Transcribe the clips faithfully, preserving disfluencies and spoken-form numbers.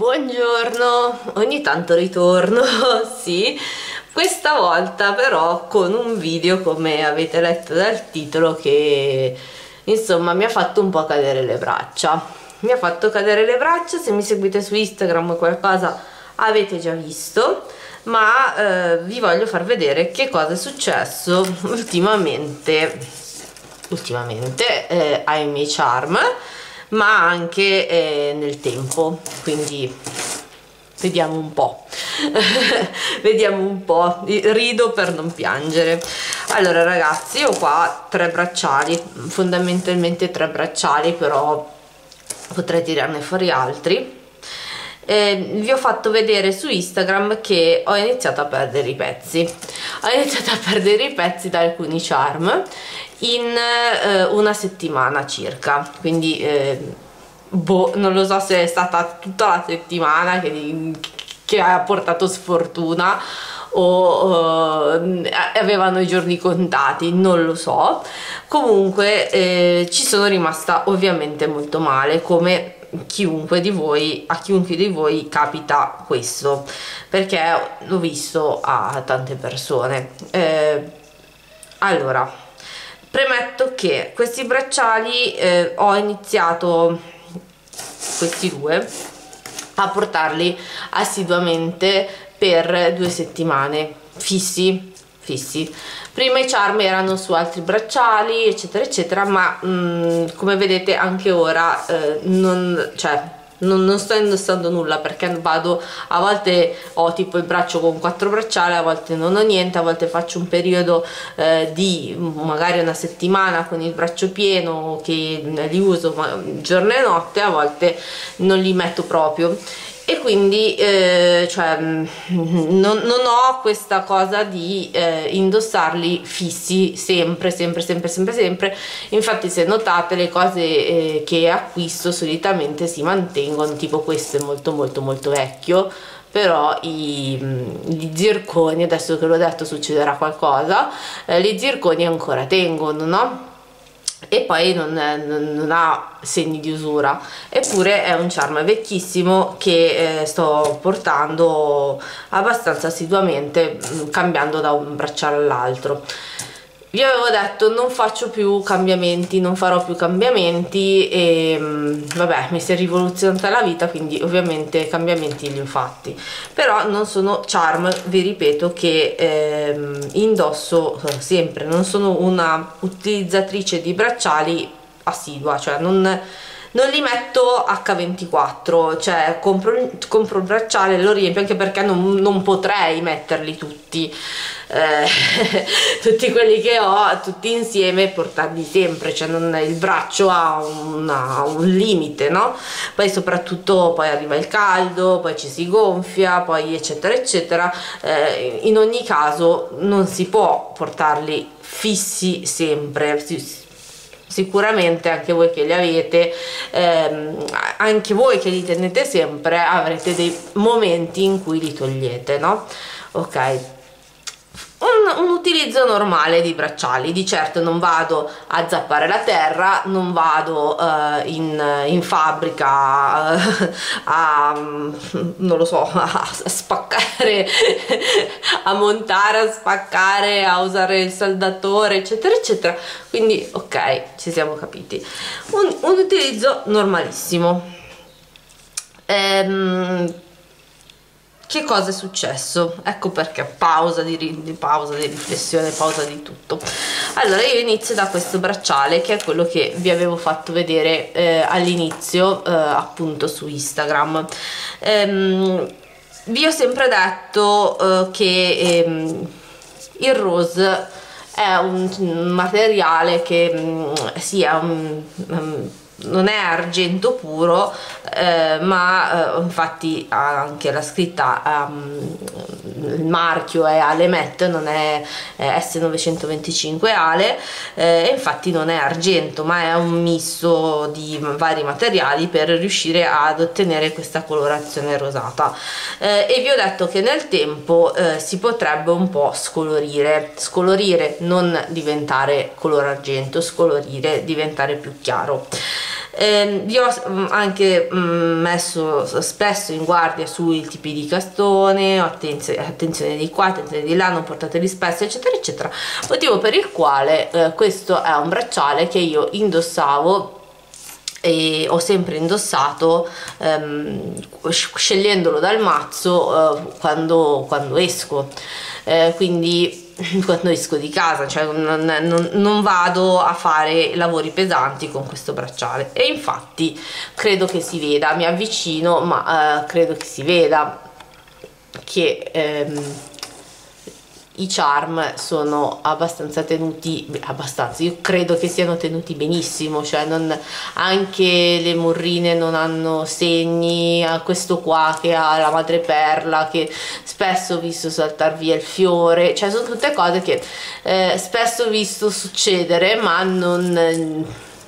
Buongiorno, ogni tanto ritorno, sì, questa volta però con un video, come avete letto dal titolo, che insomma mi ha fatto un po' cadere le braccia. Mi ha fatto cadere le braccia, se mi seguite su Instagram o qualcosa avete già visto, ma eh, vi voglio far vedere che cosa è successo ultimamente, ultimamente eh, ai miei charm, ma anche eh, nel tempo, quindi vediamo un po'. Vediamo un po', rido per non piangere. Allora ragazzi, ho qua tre bracciali, fondamentalmente tre bracciali, però potrei tirarne fuori altri. Eh, vi ho fatto vedere su Instagram che ho iniziato a perdere i pezzi ho iniziato a perdere i pezzi da alcuni charm in eh, una settimana circa, quindi eh, boh, non lo so se è stata tutta la settimana che, che ha portato sfortuna o uh, avevano i giorni contati, non lo so. Comunque eh, ci sono rimasta ovviamente molto male, come chiunque di voi, a chiunque di voi capita questo, perché l'ho visto a tante persone. Eh, allora, premetto che questi bracciali eh, ho iniziato, questi due, a portarli assiduamente per due settimane fissi fissi. Prima i charm erano su altri bracciali eccetera eccetera, ma mh, come vedete anche ora eh, non, cioè, non, non sto indossando nulla, perché vado, a volte ho tipo il braccio con quattro bracciali, a volte non ho niente, a volte faccio un periodo eh, di magari una settimana con il braccio pieno che li uso giorno e notte, a volte non li metto proprio. E quindi eh, cioè, non, non ho questa cosa di eh, indossarli fissi sempre, sempre, sempre, sempre, sempre. Infatti se notate le cose eh, che acquisto solitamente si mantengono, tipo questo è molto molto molto vecchio, però i, gli zirconi, adesso che l'ho detto succederà qualcosa, eh, gli zirconi ancora tengono, no? E poi non, non, non ha segni di usura, eppure è un charm vecchissimo che eh, sto portando abbastanza assiduamente, cambiando da un bracciale all'altro. Vi avevo detto non faccio più cambiamenti, non farò più cambiamenti e vabbè, mi si è rivoluzionata la vita, quindi ovviamente cambiamenti li ho fatti, però non sono charm, vi ripeto, che ehm, indosso sempre, non sono una utilizzatrice di bracciali assidua, cioè non... non li metto acca ventiquattro, cioè compro, compro il bracciale, lo riempio, anche perché non, non potrei metterli tutti, eh, tutti quelli che ho, tutti insieme, e portarli sempre, cioè non, il braccio ha una, un limite, no? Poi soprattutto poi arriva il caldo, poi ci si gonfia, poi eccetera eccetera, eh, in ogni caso non si può portarli fissi sempre. Si, sicuramente anche voi che li avete, ehm, anche voi che li tenete sempre, avrete dei momenti in cui li togliete, no? Ok, un, un utilizzo normale di bracciali. Di certo non vado a zappare la terra, non vado uh, in, in fabbrica uh, a non lo so, a spaccare, a montare, a spaccare, a usare il saldatore eccetera eccetera, quindi ok, ci siamo capiti. Un, un utilizzo normalissimo. ehm, Che cosa è successo? Ecco perché pausa di, di pausa di riflessione, pausa di tutto. Allora io inizio da questo bracciale, che è quello che vi avevo fatto vedere eh, all'inizio, eh, appunto su Instagram. Ehm, vi ho sempre detto eh, che ehm, il rose è un materiale che mh, sia un, um, non è argento puro, eh, ma eh, infatti ha anche la scritta, um, il marchio è Alemet, non è, è S novecentoventicinque Ale, eh, infatti non è argento, ma è un misto di vari materiali per riuscire ad ottenere questa colorazione rosata. Eh, e vi ho detto che nel tempo eh, si potrebbe un po' scolorire, scolorire, non diventare color argento, scolorire, diventare più chiaro. Eh, vi ho anche mh, messo spesso in guardia sui tipi di castone, attenzione, attenzione di qua, attenzione di là, non portateli spesso, eccetera eccetera, motivo per il quale eh, questo è un bracciale che io indossavo e ho sempre indossato ehm, scegliendolo dal mazzo eh, quando, quando esco, eh, quindi quando esco di casa, cioè non, non, non vado a fare lavori pesanti con questo bracciale, e infatti credo che si veda, mi avvicino, ma eh, credo che si veda che ehm, i charm sono abbastanza tenuti, abbastanza, io credo che siano tenuti benissimo, cioè non, anche le morrine non hanno segni, questo qua che ha la madreperla che spesso ho visto saltar via il fiore, cioè sono tutte cose che eh, spesso ho visto succedere ma non,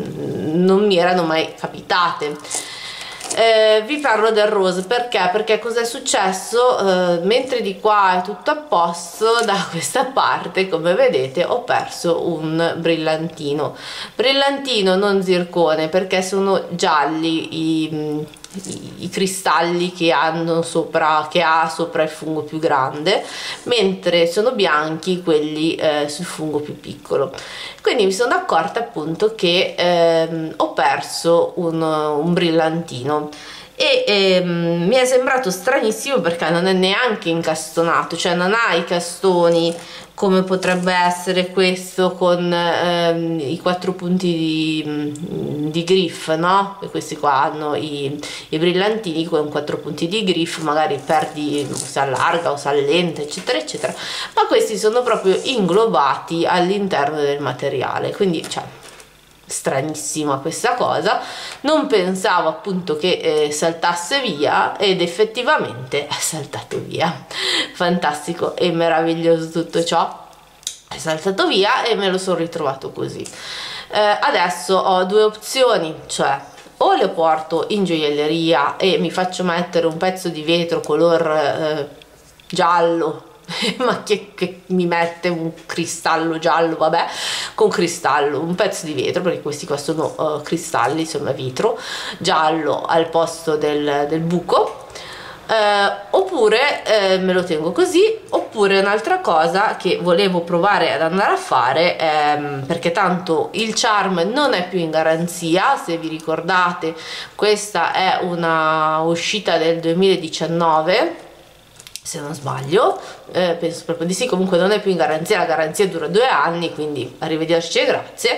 non mi erano mai capitate. Eh, vi parlo del rose perché perché cos'è successo? Eh, mentre di qua è tutto a posto, da questa parte, come vedete, ho perso un brillantino brillantino non zircone, perché sono gialli i, i, i cristalli che hanno sopra che ha sopra il fungo più grande, mentre sono bianchi quelli eh, sul fungo più piccolo. Quindi mi sono accorta appunto che ehm, ho perso un, un brillantino e ehm, mi è sembrato stranissimo perché non è neanche incastonato, cioè non ha i castoni come potrebbe essere questo con ehm, i quattro punti di, di griff, no? E questi qua hanno i, i brillantini con quattro punti di griff, magari perdi, si allarga o si allenta, eccetera eccetera, ma questi sono proprio inglobati all'interno del materiale, quindi cioè stranissima questa cosa, non pensavo appunto che eh, saltasse via, ed effettivamente è saltato via. Fantastico e meraviglioso tutto ciò, è saltato via e me lo sono ritrovato così. Eh, adesso ho due opzioni, cioè o le porto in gioielleria e mi faccio mettere un pezzo di vetro color eh, giallo ma che, che mi mette un cristallo giallo, vabbè, con cristallo, un pezzo di vetro, perché questi qua sono uh, cristalli, sono vetro giallo al posto del, del buco, eh, oppure eh, me lo tengo così, oppure un'altra cosa che volevo provare ad andare a fare, ehm, perché tanto il charm non è più in garanzia, se vi ricordate questa è una uscita del duemiladiciannove se non sbaglio, eh, penso proprio di sì, comunque non è più in garanzia, la garanzia dura due anni, quindi arrivederci e grazie.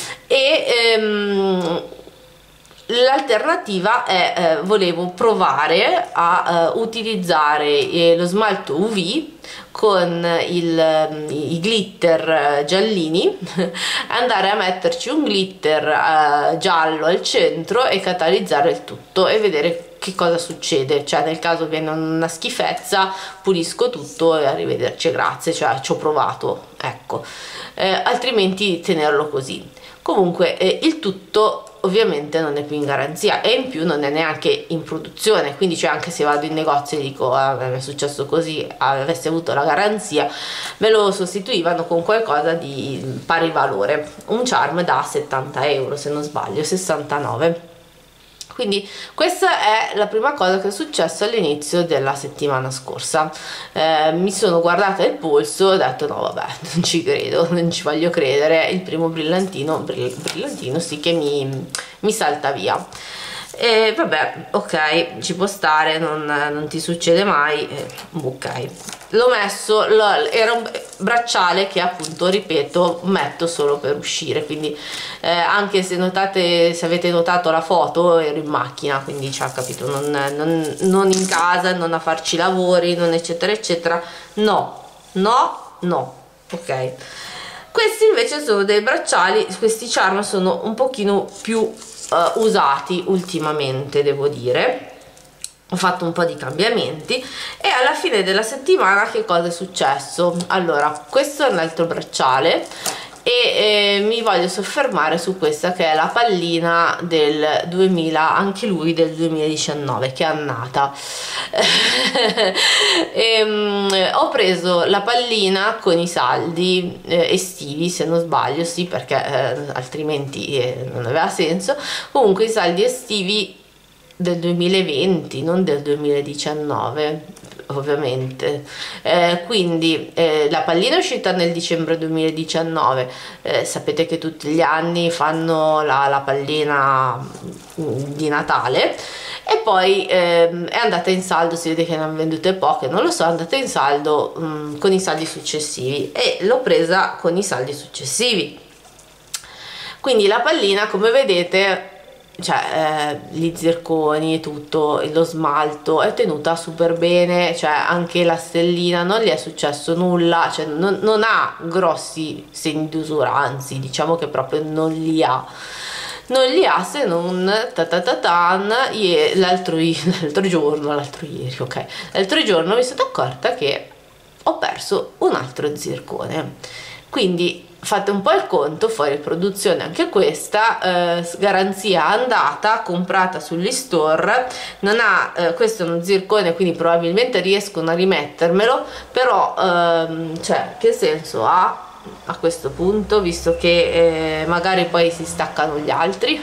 E ehm, l'alternativa è, eh, volevo provare a eh, utilizzare eh, lo smalto U V con il, i glitter giallini, andare a metterci un glitter eh, giallo al centro e catalizzare il tutto e vedere che cosa succede, cioè nel caso viene una schifezza pulisco tutto e arrivederci, grazie, cioè ci ho provato, ecco, eh, altrimenti tenerlo così. Comunque eh, il tutto ovviamente non è più in garanzia e in più non è neanche in produzione, quindi cioè anche se vado in negozio e dico ah, mi è successo così, avessi avuto la garanzia, me lo sostituivano con qualcosa di pari valore, un charm da settanta euro se non sbaglio, sessantanove. Quindi questa è la prima cosa che è successo all'inizio della settimana scorsa. Eh, mi sono guardata il polso e ho detto no vabbè, non ci credo, non ci voglio credere, il primo brillantino, brillantino sì che mi, mi salta via. E vabbè, ok, ci può stare, non, non ti succede mai, eh, ok. L'ho messo, lo, era un bracciale che appunto, ripeto, metto solo per uscire, quindi eh, anche se notate, se avete notato la foto, ero in macchina, quindi ci ha capito, non, non, non in casa, non a farci lavori, non eccetera eccetera, no, no, no, ok. Questi invece sono dei bracciali, questi charm sono un pochino più Uh, usati ultimamente, devo dire, ho fatto un po' di cambiamenti e alla fine della settimana che cosa è successo? Allora, questo è un altro bracciale e eh, mi voglio soffermare su questa che è la pallina del duemila, anche lui del duemiladiciannove, che è annata. e, um, ho preso la pallina con i saldi eh, estivi, se non sbaglio, sì, perché eh, altrimenti eh, non aveva senso. Comunque i saldi estivi del duemilaventi, non del duemiladiciannove, ovviamente. Eh, quindi eh, la pallina è uscita nel dicembre duemiladiciannove. Eh, sapete che tutti gli anni fanno la, la pallina di Natale, e poi ehm, è andata in saldo, si vede che ne hanno vendute poche, non lo so, è andata in saldo mh, con i saldi successivi, e l'ho presa con i saldi successivi. Quindi la pallina, come vedete, cioè eh, gli zirconi e tutto, lo smalto è tenuta super bene, cioè anche la stellina non gli è successo nulla, cioè non, non ha grossi segni di usura, anzi diciamo che proprio non li ha non li ha se non ta ta ta tan l'altro giorno l'altro ieri ok l'altro giorno mi sono accorta che ho perso un altro zircone. Quindi fate un po' il conto, fuori produzione anche questa, eh, garanzia andata, comprata sugli store, non ha, eh, questo è uno zircone, quindi probabilmente riescono a rimettermelo, però ehm, cioè che senso ha a questo punto, visto che eh, magari poi si staccano gli altri?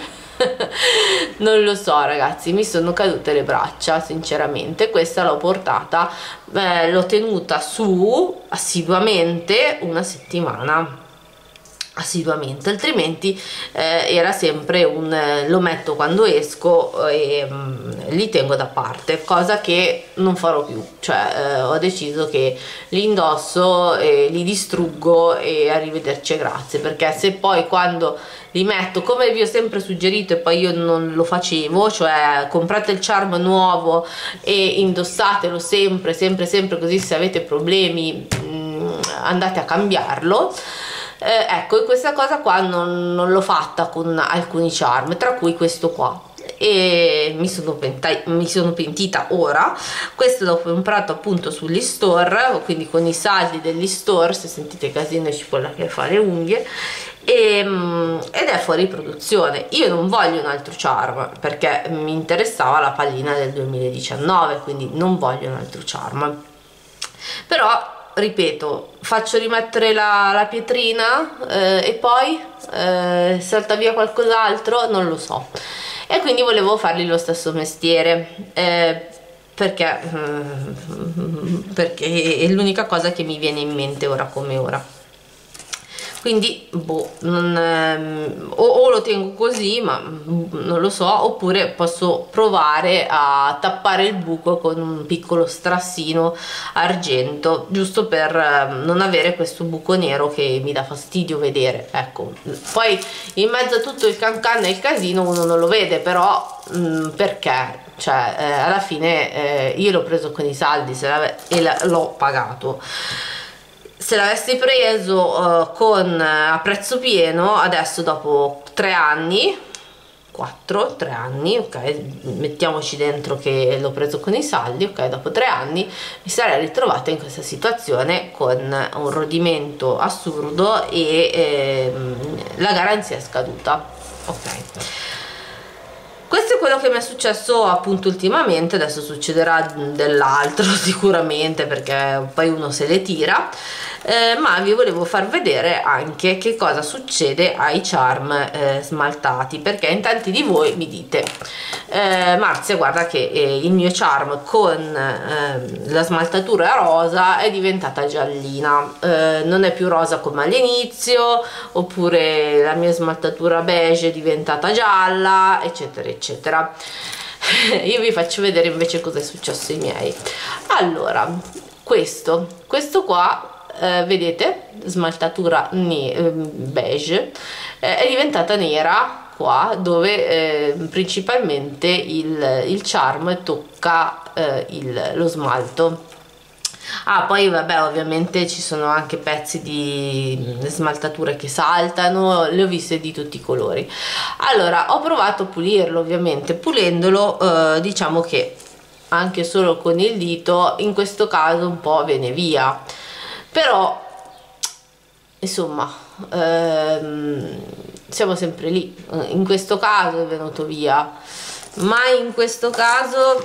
Non lo so ragazzi, mi sono cadute le braccia sinceramente. Questa l'ho portata, eh, l'ho tenuta su assiduamente una settimana, assiduamente, altrimenti eh, era sempre un eh, lo metto quando esco e mh, li tengo da parte, cosa che non farò più, cioè eh, ho deciso che li indosso e li distruggo e arrivederci e grazie, perché se poi quando li metto, come vi ho sempre suggerito e poi io non lo facevo, cioè comprate il charm nuovo e indossatelo sempre sempre sempre, così se avete problemi mh, andate a cambiarlo. Eh, ecco, questa cosa qua non, non l'ho fatta con alcuni charm, tra cui questo qua, e mi sono, mi sono pentita ora. Questo l'ho comprato appunto sugli store, quindi con i saldi degli store, se sentite casino e cipolla che fa le unghie, e, ed è fuori produzione. Io non voglio un altro charm perché mi interessava la pallina del duemiladiciannove, quindi non voglio un altro charm, però ripeto, faccio rimettere la, la pietrina eh, e poi eh, salta via qualcos'altro, non lo so, e quindi volevo fargli lo stesso mestiere eh, perché, perché è l'unica cosa che mi viene in mente ora come ora. Quindi boh, non, ehm, o, o lo tengo così, ma non lo so, oppure posso provare a tappare il buco con un piccolo strassino argento, giusto per ehm, non avere questo buco nero che mi dà fastidio vedere. Ecco, poi in mezzo a tutto il can can e il casino uno non lo vede, però mh, perché? Cioè eh, alla fine eh, io l'ho preso con i saldi e l'ho pagato. Se l'avessi preso uh, con uh, a prezzo pieno, adesso dopo tre anni, quattro, tre anni, ok, mettiamoci dentro che l'ho preso con i saldi, ok, dopo tre anni mi sarei ritrovata in questa situazione con un rodimento assurdo e ehm, la garanzia è scaduta, ok. Questo è quello che mi è successo appunto ultimamente. Adesso succederà dell'altro sicuramente, perché poi uno se le tira, eh, ma vi volevo far vedere anche che cosa succede ai charm eh, smaltati, perché in tanti di voi mi dite eh, Marzia, guarda che eh, il mio charm con eh, la smaltatura rosa è diventata giallina, eh, non è più rosa come all'inizio, oppure la mia smaltatura beige è diventata gialla, eccetera eccetera. Io vi faccio vedere invece cosa è successo ai miei. Allora, questo questo qua eh, vedete, smaltatura beige, eh, è diventata nera qua, dove eh, principalmente il, il charm tocca eh, il, lo smalto. Ah, poi vabbè, ovviamente ci sono anche pezzi di smaltature che saltano, le ho viste di tutti i colori. Allora, ho provato a pulirlo, ovviamente pulendolo eh, diciamo che anche solo con il dito in questo caso un po' viene via, però insomma ehm, siamo sempre lì. In questo caso è venuto via, ma in questo caso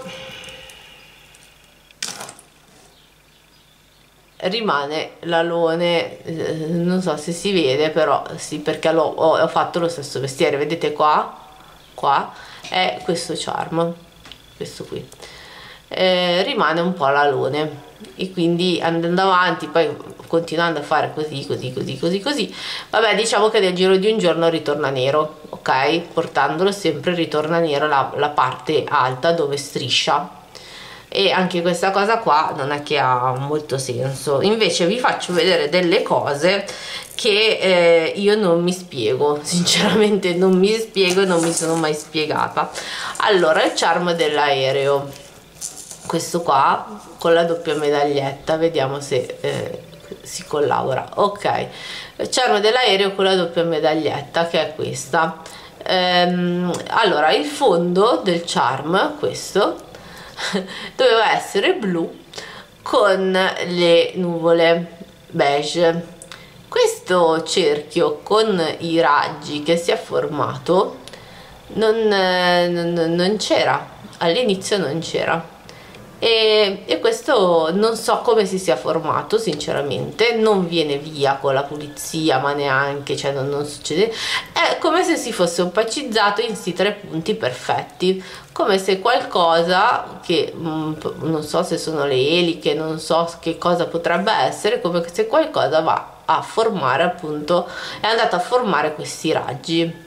rimane l'alone, eh, non so se si vede, però sì, perché l'ho, ho, ho fatto lo stesso vestiere, vedete qua, qua è questo charm, questo qui, eh, rimane un po' l'alone, e quindi andando avanti, poi continuando a fare così così così così così, vabbè, diciamo che nel giro di un giorno ritorna nero, ok, portandolo sempre ritorna nero la, la parte alta dove striscia. E anche questa cosa qua non è che ha molto senso. Invece vi faccio vedere delle cose che eh, io non mi spiego, sinceramente non mi spiego e non mi sono mai spiegata. Allora, il charm dell'aereo, questo qua con la doppia medaglietta, vediamo se eh, si collabora. Ok, il charm dell'aereo con la doppia medaglietta, che è questa. Ehm, allora, il fondo del charm, questo doveva essere blu con le nuvole beige. Questo cerchio con i raggi che si è formato non, non, non c'era, all'inizio non c'era, e, e questo non so come si sia formato, sinceramente. Non viene via con la pulizia, ma neanche, cioè non, non succede, è come se si fosse opacizzato in sti tre punti perfetti, come se qualcosa che mh, non so se sono le eliche, non so che cosa potrebbe essere, come se qualcosa va a formare, appunto è andato a formare questi raggi.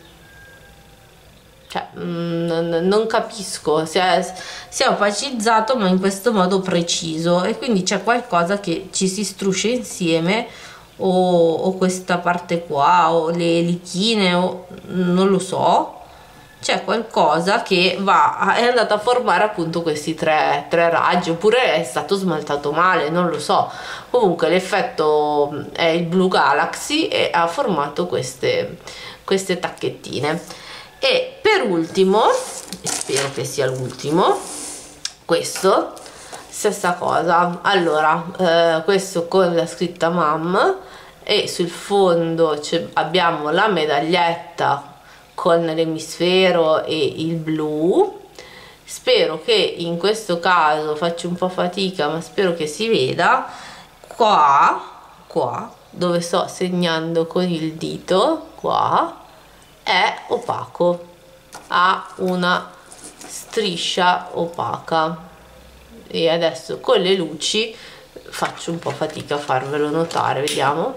Cioè, mh, non capisco, si è, si è opacizzato ma in questo modo preciso, e quindi c'è qualcosa che ci si struscia insieme, o, o questa parte qua, o le lichine, o non lo so, c'è qualcosa che va, è andato a formare appunto questi tre, tre raggi, oppure è stato smaltato male, non lo so. Comunque l'effetto è il Blue Galaxy e ha formato queste, queste tacchettine. E per ultimo, spero che sia l'ultimo, questo, stessa cosa. Allora, eh, questo con la scritta Mam, e sul fondo abbiamo la medaglietta con l'emisfero e il blu. Spero che in questo caso, faccio un po' fatica, ma spero che si veda, qua, qua, dove sto segnando con il dito, qua, è opaco, ha una striscia opaca, e adesso con le luci faccio un po' fatica a farvelo notare, vediamo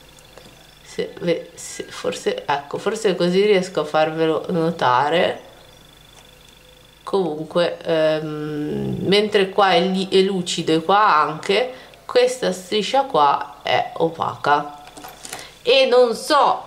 se, se forse, ecco, forse così riesco a farvelo notare. Comunque ehm, mentre qua è, è lucido e qua anche, questa striscia qua è opaca, e non so,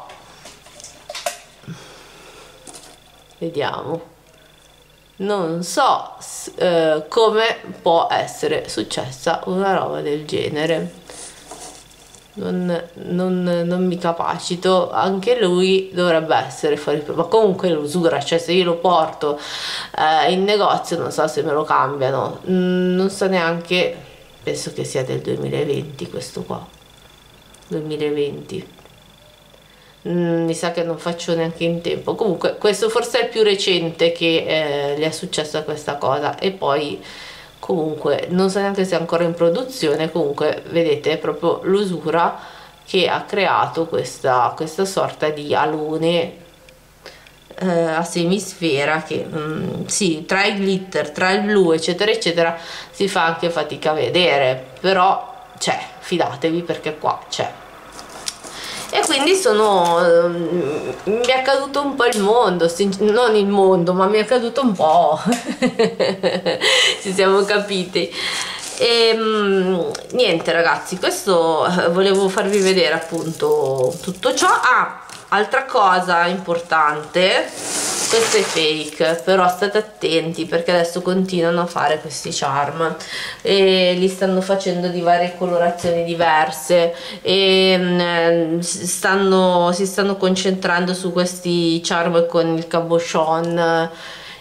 vediamo, non so eh, come può essere successa una roba del genere, non, non, non mi capacito. Anche lui dovrebbe essere fuori, ma comunque l'usura, cioè se io lo porto eh, in negozio non so se me lo cambiano, mm, non so neanche, penso che sia del duemilaventi questo qua, duemilaventi. Mm, mi sa che non faccio neanche in tempo. Comunque questo forse è il più recente che eh, gli è successa questa cosa, e poi comunque non so neanche se è ancora in produzione. Comunque vedete, è proprio l'usura che ha creato questa, questa sorta di alone eh, a semisfera che mm, sì, tra il glitter, tra il blu eccetera eccetera si fa anche fatica a vedere, però c'è, fidatevi, perché qua c'è. E quindi sono mi è caduto un po' il mondo, non il mondo, ma mi è caduto un po'. Ci siamo capiti. E niente ragazzi, questo volevo farvi vedere appunto tutto ciò. Ah, altra cosa importante, questo è fake, però state attenti perché adesso continuano a fare questi charm e li stanno facendo di varie colorazioni diverse, e stanno, si stanno concentrando su questi charm con il cabochon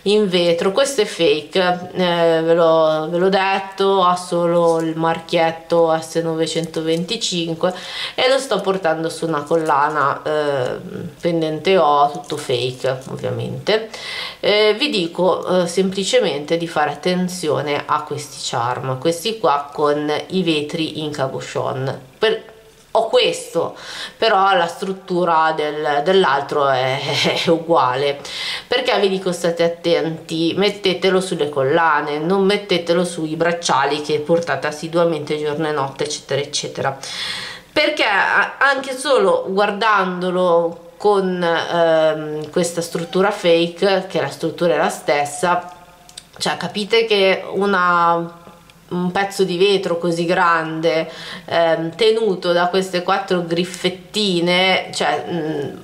in vetro. Questo è fake, eh, ve l'ho ve l'ho detto, ha solo il marchietto S novecentoventicinque e lo sto portando su una collana eh, pendente O, tutto fake ovviamente. Eh, vi dico eh, semplicemente di fare attenzione a questi charm, questi qua con i vetri in cabochon. Per, ho questo, però la struttura del, dell'altro è, è uguale. Perché vi dico state attenti, mettetelo sulle collane, non mettetelo sui bracciali che portate assiduamente giorno e notte eccetera eccetera, perché anche solo guardandolo con ehm, questa struttura fake, che la struttura è la stessa, cioè capite che una un pezzo di vetro così grande ehm, tenuto da queste quattro griffettine, cioè mh,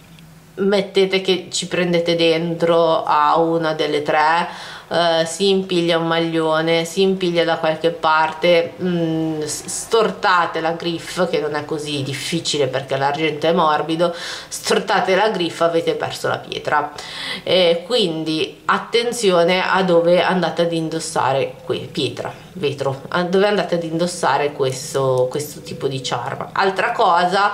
mettete che ci prendete dentro a una delle tre, Uh, si impiglia un maglione, si impiglia da qualche parte, mh, stortate la griffa, che non è così difficile perché l'argento è morbido, stortate la griffa, avete perso la pietra. E quindi attenzione a dove andate ad indossare qui, pietra, vetro, a dove andate ad indossare questo, questo tipo di charm. Altra cosa,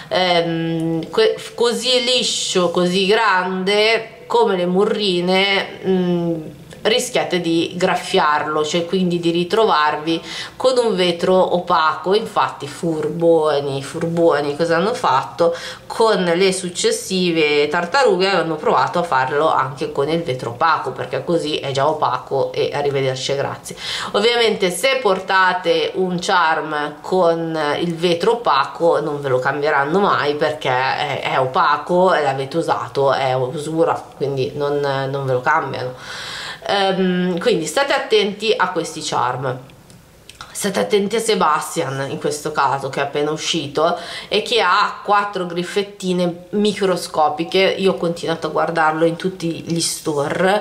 ehm, così liscio, così grande come le murrine, mh, rischiate di graffiarlo, cioè quindi di ritrovarvi con un vetro opaco. Infatti furboni, furboni cosa hanno fatto? Con le successive tartarughe hanno provato a farlo anche con il vetro opaco, perché così è già opaco e arrivederci e grazie. Ovviamente se portate un charm con il vetro opaco non ve lo cambieranno mai, perché è, è opaco e l'avete usato, è usura, quindi non, non ve lo cambiano. Um, quindi state attenti a questi charm, state attenti a Sebastian in questo caso, che è appena uscito e che ha quattro griffettine microscopiche. Io ho continuato a guardarlo in tutti gli store,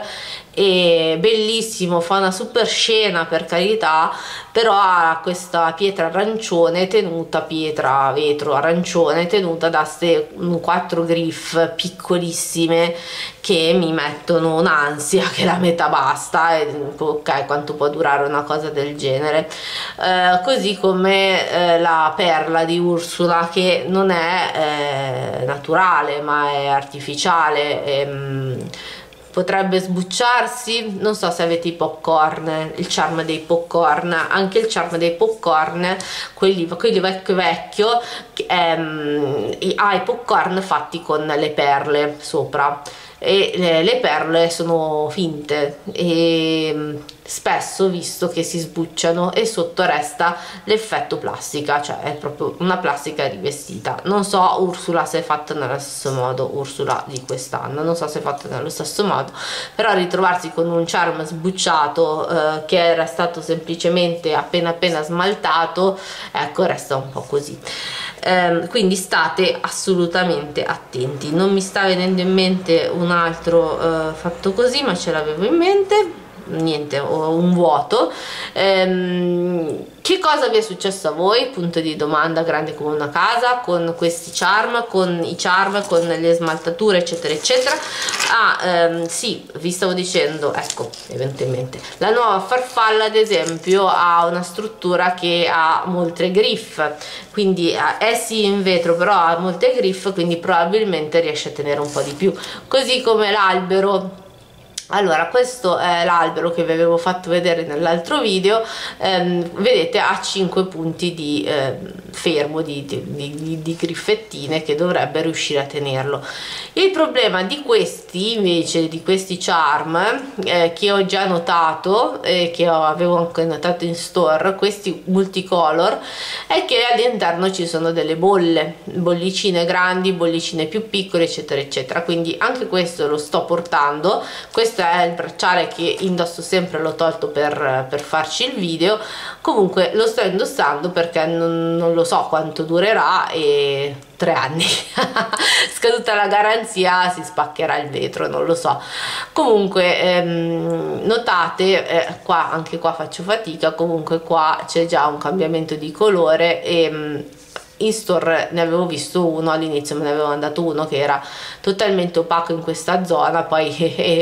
è bellissimo, fa una super scena per carità, però ha questa pietra arancione tenuta, pietra vetro arancione tenuta da queste quattro griff piccolissime che mi mettono un'ansia che la metà basta e ok, quanto può durare una cosa del genere. Eh, così come eh, la perla di Ursula, che non è eh, naturale ma è artificiale e, mh, potrebbe sbucciarsi. Non so se avete i popcorn, il charm dei popcorn, anche il charm dei popcorn, quelli, quelli vecchio vecchio, ehm, ha i popcorn fatti con le perle sopra, e le, le perle sono finte e spesso visto che si sbucciano e sotto resta l'effetto plastica, cioè è proprio una plastica rivestita. Non so Ursula se è fatta nello stesso modo, Ursula di quest'anno non so se è fatta nello stesso modo, però ritrovarsi con un charm sbucciato eh, che era stato semplicemente appena appena smaltato, ecco, resta un po' così. Eh, quindi state assolutamente attenti. Non mi sta venendo in mente un altro eh, fatto così, ma ce l'avevo in mente, niente, ho un vuoto. Ehm, che cosa vi è successo a voi? Punto di domanda grande come una casa, con questi charm, con i charm, con le smaltature eccetera eccetera. Ah, ehm, sì, vi stavo dicendo, ecco, evidentemente la nuova farfalla ad esempio ha una struttura che ha molte griffe, quindi è sì in vetro però ha molte griffe, quindi probabilmente riesce a tenere un po' di più, così come l'albero. Allora, questo è l'albero che vi avevo fatto vedere nell'altro video, ehm, vedete ha cinque punti di eh, fermo, di, di, di, di griffettine, che dovrebbe riuscire a tenerlo. Il problema di questi invece, di questi charm, eh, che ho già notato e eh, che ho, avevo anche notato in store, questi multicolor, è che all'interno ci sono delle bolle, bollicine grandi, bollicine più piccole eccetera eccetera, quindi anche questo lo sto portando. Questo è il bracciale che indosso sempre, l'ho tolto per, per farci il video. Comunque lo sto indossando perché non, non lo so quanto durerà, e tre anni scaduta la garanzia si spaccherà il vetro, non lo so. Comunque ehm, notate eh, qua, anche qua faccio fatica, comunque qua c'è già un cambiamento di colore e in store ne avevo visto uno, all'inizio me ne avevo mandato uno che era totalmente opaco in questa zona, poi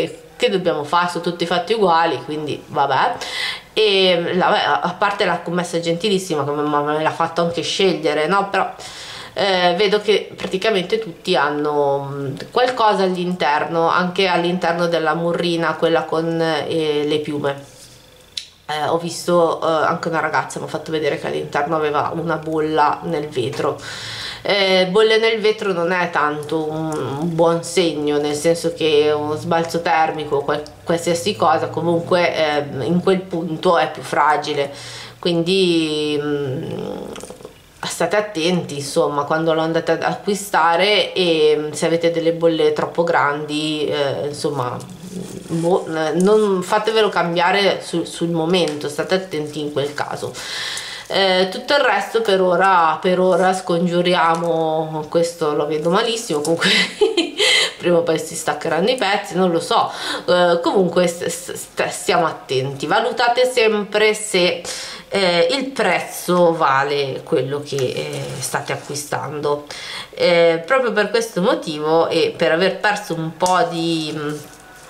che dobbiamo fare, sono tutti fatti uguali, quindi vabbè. E vabbè, a parte la commessa gentilissima che me l'ha fatto anche scegliere, no? Però eh, vedo che praticamente tutti hanno qualcosa all'interno, anche all'interno della murrina, quella con eh, le piume. Eh, ho visto eh, anche una ragazza mi ha fatto vedere che all'interno aveva una bolla nel vetro. Eh, bolle nel vetro non è tanto un, un buon segno, nel senso che uno sbalzo termico, qual, qualsiasi cosa, comunque eh, in quel punto è più fragile, quindi mh, state attenti insomma quando lo andate ad acquistare, e se avete delle bolle troppo grandi eh, insomma boh, non fatevelo cambiare sul, sul momento, state attenti in quel caso. Eh, tutto il resto per ora, per ora scongiuriamo, questo lo vedo malissimo, comunque prima o poi si staccheranno i pezzi, non lo so, eh, comunque st st stiamo attenti, valutate sempre se eh, il prezzo vale quello che eh, state acquistando. Eh, proprio per questo motivo e per aver perso un po' di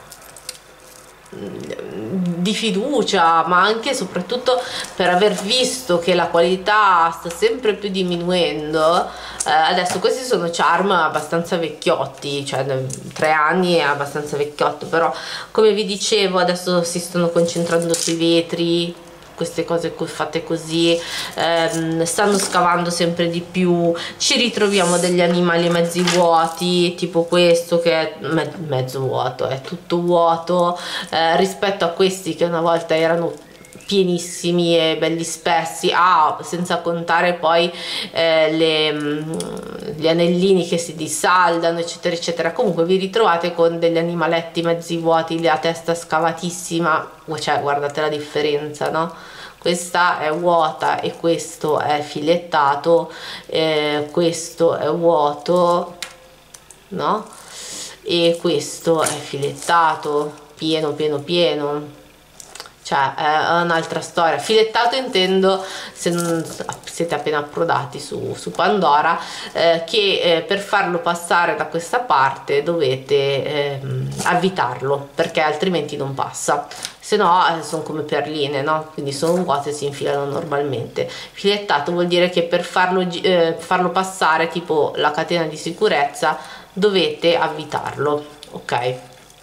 di fiducia, ma anche e soprattutto per aver visto che la qualità sta sempre più diminuendo, eh, adesso questi sono charm abbastanza vecchiotti, cioè tre anni è abbastanza vecchiotto, però come vi dicevo adesso si stanno concentrando sui vetri, queste cose fatte così, ehm, stanno scavando sempre di più, ci ritroviamo degli animali mezzi vuoti, tipo questo che è me mezzo vuoto, è tutto vuoto, eh, rispetto a questi che una volta erano pienissimi e belli spessi, ah, senza contare poi eh, le, gli anellini che si dissaldano eccetera eccetera. Comunque vi ritrovate con degli animaletti mezzi vuoti, la testa scavatissima, cioè guardate la differenza, no? Questa è vuota e questo è filettato, eh, questo è vuoto, no? E questo è filettato, pieno pieno pieno, cioè è un'altra storia. Filettato intendo, se non siete appena approdati su, su Pandora, eh, che eh, per farlo passare da questa parte dovete eh, avvitarlo, perché altrimenti non passa, se no eh, sono come perline, no? Quindi sono vuote e si infilano normalmente. Filettato vuol dire che per farlo, eh, farlo passare, tipo la catena di sicurezza, dovete avvitarlo, ok?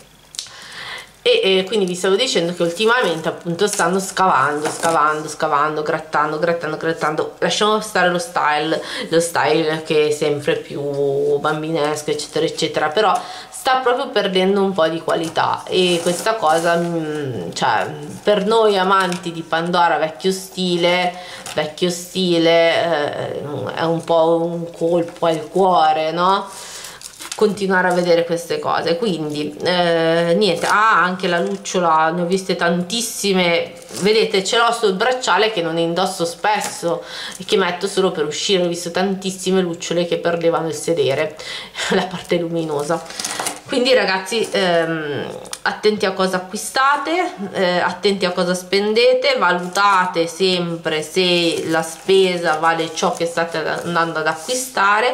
E, e quindi vi stavo dicendo che ultimamente appunto stanno scavando scavando scavando grattando grattando grattando, lasciamo stare lo style lo style che è sempre più bambinesco eccetera eccetera, però sta proprio perdendo un po' di qualità, e questa cosa mh, cioè per noi amanti di Pandora vecchio stile vecchio stile eh, è un po' un colpo al cuore, no? Continuare a vedere queste cose. Quindi eh, niente, ah, anche la lucciola, ne ho viste tantissime, vedete ce l'ho sul bracciale che non indosso spesso e che metto solo per uscire, ho visto tantissime lucciole che perdevano il sedere la parte luminosa. Quindi ragazzi ehm, attenti a cosa acquistate, eh, attenti a cosa spendete, valutate sempre se la spesa vale ciò che state andando ad acquistare,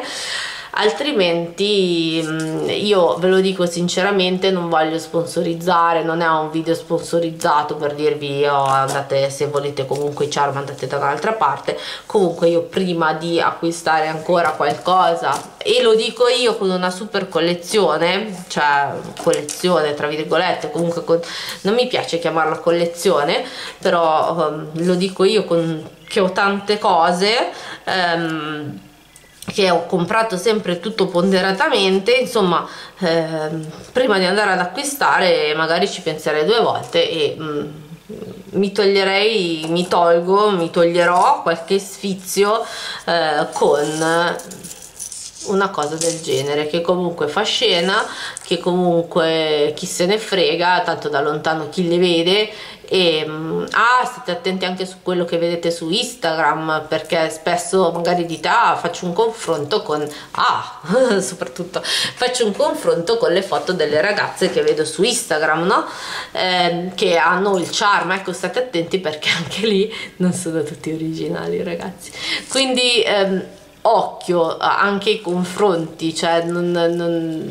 altrimenti io ve lo dico sinceramente, non voglio sponsorizzare, non è un video sponsorizzato per dirvi oh, andate, se volete comunque i charm andate da un'altra parte. Comunque io prima di acquistare ancora qualcosa, e lo dico io con una super collezione, cioè collezione tra virgolette, comunque con, non mi piace chiamarla collezione, però um, lo dico io con, che ho tante cose, um, che ho comprato sempre tutto ponderatamente, insomma ehm, prima di andare ad acquistare magari ci penserei due volte e mm, mi toglierei, mi tolgo, mi toglierò qualche sfizio eh, con una cosa del genere, che comunque fa scena, che comunque chi se ne frega, tanto da lontano chi le vede. E ah, state attenti anche su quello che vedete su Instagram, perché spesso magari dite ah faccio un confronto con ah soprattutto faccio un confronto con le foto delle ragazze che vedo su Instagram, no? Eh, che hanno il charm, ecco state attenti perché anche lì non sono tutti originali ragazzi, quindi ehm, occhio anche ai confronti, cioè non, non,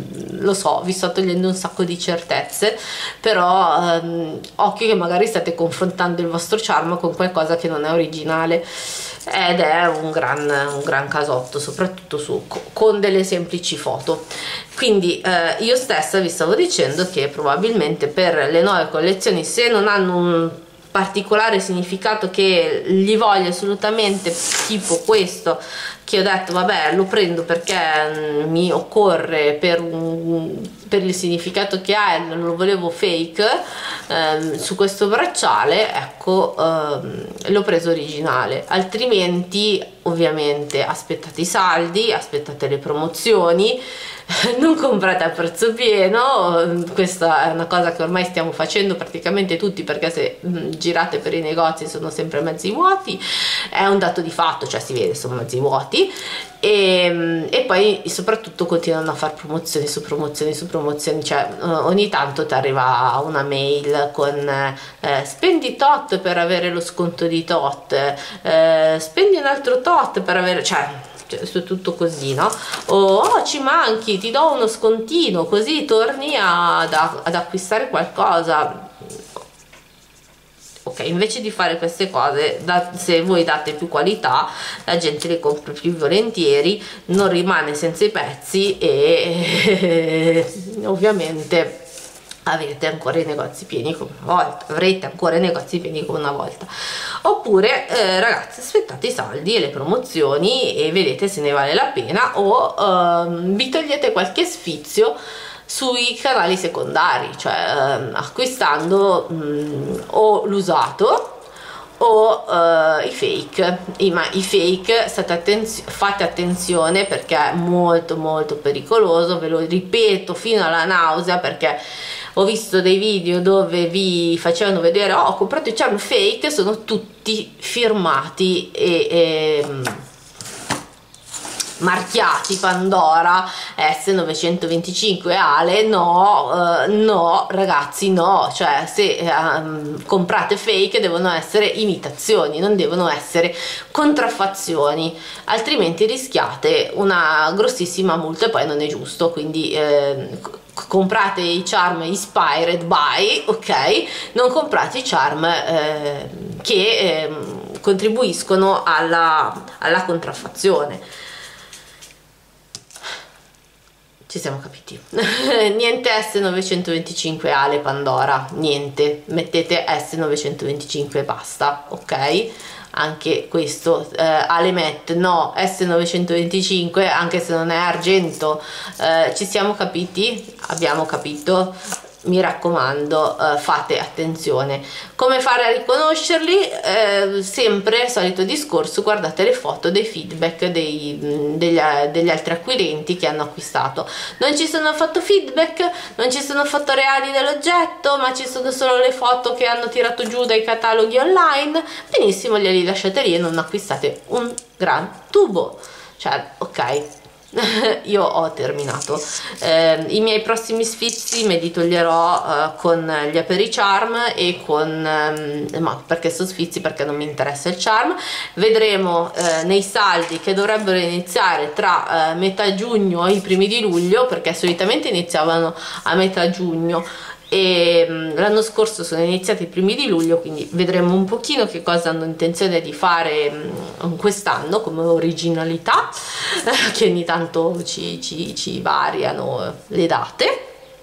lo so, vi sto togliendo un sacco di certezze, però ehm, occhio che magari state confrontando il vostro charm con qualcosa che non è originale, ed è un gran, un gran casotto, soprattutto su, con delle semplici foto. Quindi eh, io stessa vi stavo dicendo che probabilmente per le nuove collezioni, se non hanno un particolare significato che gli voglio assolutamente, tipo questo che ho detto vabbè lo prendo perché mh, mi occorre per, un, per il significato che ha e non lo volevo fake, ehm, su questo bracciale, ecco, ehm, l'ho preso originale. Altrimenti ovviamente aspettate i saldi, aspettate le promozioni, non comprate a prezzo pieno. Questa è una cosa che ormai stiamo facendo praticamente tutti, perché se mh, girate per i negozi sono sempre mezzi vuoti, è un dato di fatto, cioè si vede, sono mezzi vuoti. E, e poi soprattutto continuano a fare promozioni su promozioni su promozioni, cioè ogni tanto ti arriva una mail con eh, spendi tot per avere lo sconto di tot, eh, spendi un altro tot per avere, cioè è tutto così, no? O oh, ci manchi, ti do uno scontino così torni ad, ad acquistare qualcosa. Ok, invece di fare queste cose, da, se voi date più qualità, la gente le compra più volentieri, non rimane senza i pezzi e ovviamente avete ancora i negozi pieni come una volta, avrete ancora i negozi pieni come una volta. Oppure eh, ragazzi, aspettate i saldi e le promozioni e vedete se ne vale la pena, o ehm, vi togliete qualche sfizio sui canali secondari, cioè ehm, acquistando mh, o l'usato o uh, i fake. I, ma i fake state attenzio fate attenzione, perché è molto molto pericoloso, ve lo ripeto fino alla nausea, perché ho visto dei video dove vi facevano vedere oh, ho comprato i charm fake, sono tutti firmati e, e marchiati Pandora S novecentoventicinque Ale. No, eh, no ragazzi, no, cioè se um, comprate fake devono essere imitazioni, non devono essere contraffazioni, altrimenti rischiate una grossissima multa e poi non è giusto. Quindi eh, comprate i charm inspired by, ok, non comprate i charm eh, che eh, contribuiscono alla, alla contraffazione. Ci siamo capiti. Niente S novecentoventicinque Ale Pandora, niente, mettete S novecentoventicinque e basta, ok? Anche questo eh, Ale Met no, S novecentoventicinque, anche se non è argento. Eh, ci siamo capiti? Abbiamo capito? Mi raccomando, eh, fate attenzione. Come fare a riconoscerli? Eh, sempre solito discorso, guardate le foto dei feedback dei, degli, degli altri acquirenti che hanno acquistato. Non ci sono foto feedback, non ci sono foto reali dell'oggetto, ma ci sono solo le foto che hanno tirato giù dai cataloghi online. Benissimo, glieli lasciate lì e non acquistate un gran tubo. Cioè, ok, io ho terminato. Eh, i miei prossimi sfizi me li toglierò eh, con gli Aperi Charm e con ehm, ma perché sono sfizi, perché non mi interessa il charm. Vedremo eh, nei saldi, che dovrebbero iniziare tra eh, metà giugno e i primi di luglio, perché solitamente iniziavano a metà giugno e l'anno scorso sono iniziati i primi di luglio, quindi vedremo un pochino che cosa hanno intenzione di fare quest'anno come originalità, che ogni tanto ci, ci, ci variano le date,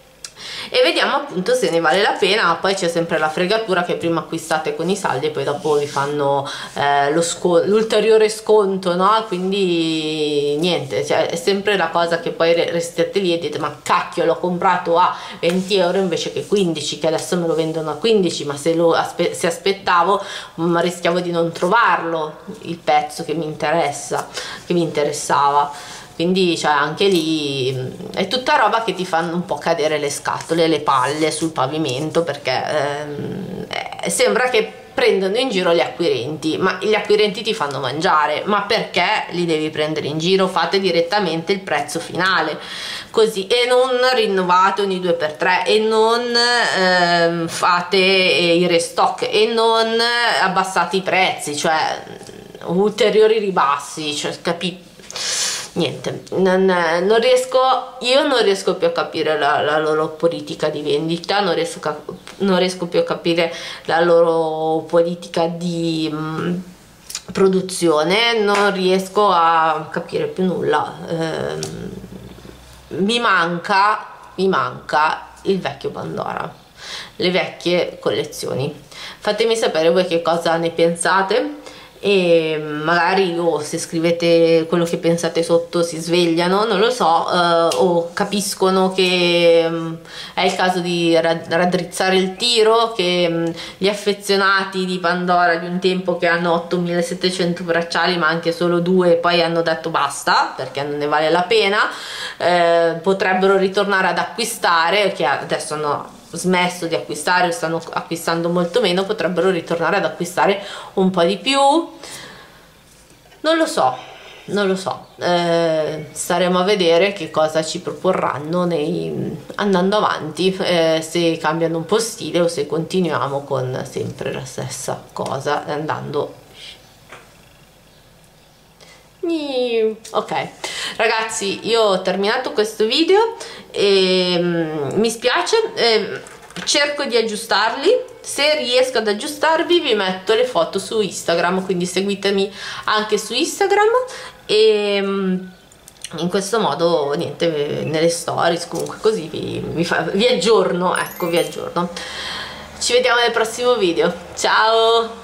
e vediamo appunto se ne vale la pena. Poi c'è sempre la fregatura che prima acquistate con i saldi e poi dopo vi fanno eh, l'ulteriore sconto, no? Quindi niente, cioè, è sempre la cosa che poi restate lì e dite ma cacchio, l'ho comprato a venti euro invece che quindici, che adesso me lo vendono a quindici, ma se, lo aspe se aspettavo ma rischiavo di non trovarlo il pezzo che mi interessa, che mi interessava. Quindi cioè, anche lì è tutta roba che ti fanno un po' cadere le scatole, le palle sul pavimento, perché ehm, eh, sembra che prendono in giro gli acquirenti, ma gli acquirenti ti fanno mangiare. Ma perché li devi prendere in giro? Fate direttamente il prezzo finale, così, e non rinnovate ogni due per tre, e non ehm, fate i restock, e non abbassate i prezzi, cioè ulteriori ribassi, cioè, capito? niente, non, non riesco, io non riesco più a capire la, la loro politica di vendita, non riesco, non riesco più a capire la loro politica di mh, produzione, non riesco a capire più nulla. ehm, mi manca mi manca il vecchio Pandora, le vecchie collezioni. Fatemi sapere voi che cosa ne pensate, e magari oh, se scrivete quello che pensate sotto si svegliano, non lo so, eh, o capiscono che um, è il caso di raddrizzare il tiro, che um, gli affezionati di Pandora di un tempo, che hanno ottomilasettecento bracciali ma anche solo due, poi hanno detto basta perché non ne vale la pena, eh, potrebbero ritornare ad acquistare, che adesso hanno smesso di acquistare, stanno acquistando molto meno, potrebbero ritornare ad acquistare un po' di più. Non lo so, non lo so, eh, staremo a vedere che cosa ci proporranno nei, andando avanti, eh, se cambiano un po' stile o se continuiamo con sempre la stessa cosa andando. Ok ragazzi, io ho terminato questo video e um, mi spiace, eh, cerco di aggiustarli, se riesco ad aggiustarvi vi metto le foto su Instagram, quindi seguitemi anche su Instagram, e um, in questo modo niente, nelle stories comunque così vi, vi, fa, vi aggiorno, ecco vi aggiorno. Ci vediamo nel prossimo video, ciao!